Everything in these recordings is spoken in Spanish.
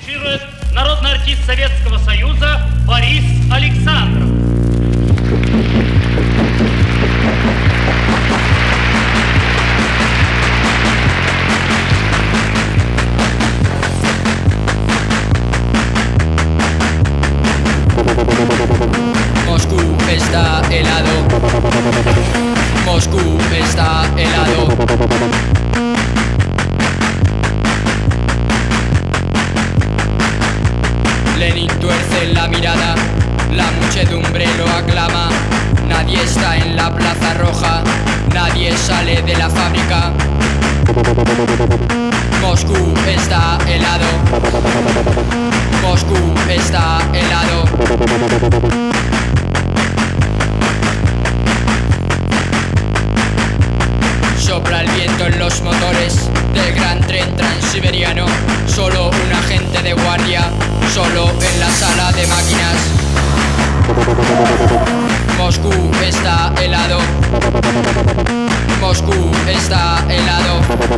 Дирижирует народный артист Советского Союза Борис Александров. Moscú está helado. Moscú está helado. Lenin tuerce la mirada, la muchedumbre lo aclama. Nadie está en la Plaza Roja, nadie sale de la fábrica. Moscú está helado. Moscú está helado. Sopla el viento en los motores del gran tren transiberiano. Solo un agente de guardia, solo en la sala de máquinas. Moscú está helado. Moscú está helado.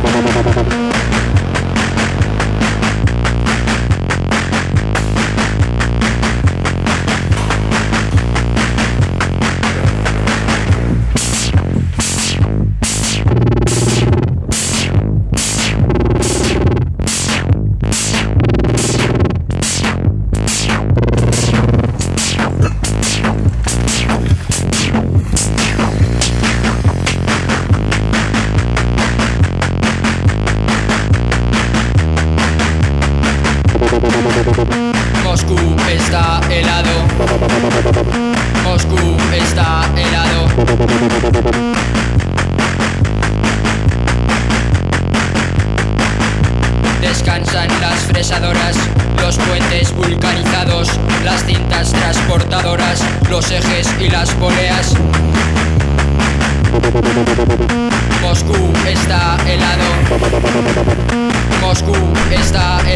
Moscú está helado. Moscú está helado. Descansan las fresadoras, los puentes vulcanizados, las cintas transportadoras, los ejes y las poleas. Moscú está helado. Moscú está helado.